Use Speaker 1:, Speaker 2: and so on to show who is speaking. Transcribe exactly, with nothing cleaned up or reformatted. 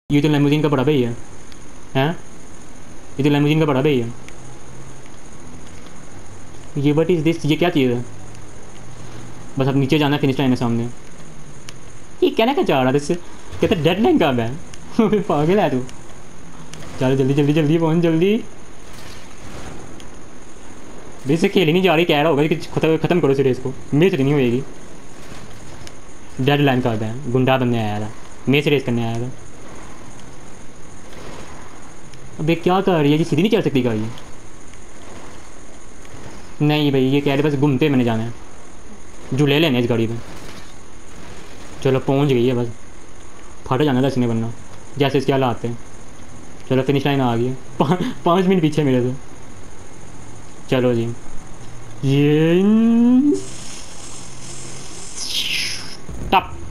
Speaker 1: ये तो लेमोजिन का बड़ा भाई है हैं ये तो लेमोजिन का बड़ा भाई है। ये वट इज़ दिस, ये क्या चीज़ है? बस अब नीचे जाना है, फिनिश लाइन है सामने। ये कहना क्या चाह रहा था इससे? कहते डेड लाइन कहाँ है? पागल है तू। चलो जल्दी जल्दी जल्दी पहुँच जल्दी। इससे खेल ही नहीं जा रही, कह रहा होगा कि खत्म खत्म करो इस रेस को, मेरे से नहीं होएगी। डेड लाइन कहाँ है? गुंडा बनने आया था, मेरे से रेस करने आया था। अबे क्या कर रही है? ये सीधी नहीं चल सकती गाड़ी। नहीं भाई, ये कह रहे बस घूमते मैंने जाना है, झूले लेने इस गाड़ी में। चलो पहुंच गई है, बस फट जाना था इसने बनना, जैसे इसके हालात थे। चलो फिनिश लाइन आ गई है, पा, पाँच मिनट पीछे मेरे से। चलो जी, ये